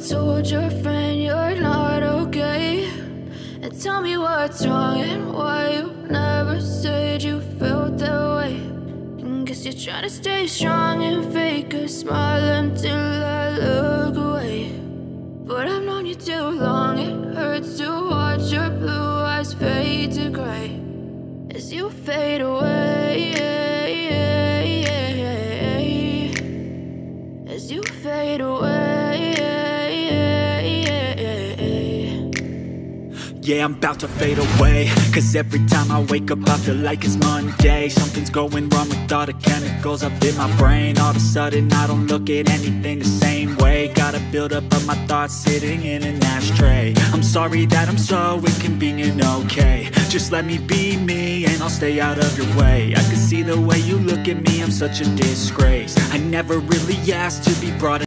told your friend you're not okay? And tell me what's wrong and why you never said you felt that way. And guess you're trying to stay strong and fake a smile until I look away. But I've known you too long, it hurts to watch your blue eyes fade to gray as you fade away, as you fade away. Yeah, I'm about to fade away, cause every time I wake up I feel like it's Monday. Something's going wrong with all the chemicals up in my brain. All of a sudden I don't look at anything the same way. Got a buildup of my thoughts sitting in an ashtray. I'm sorry that I'm so inconvenient, okay? Just let me be me and I'll stay out of your way. I can see the way you look at me, I'm such a disgrace. I never really asked to be brought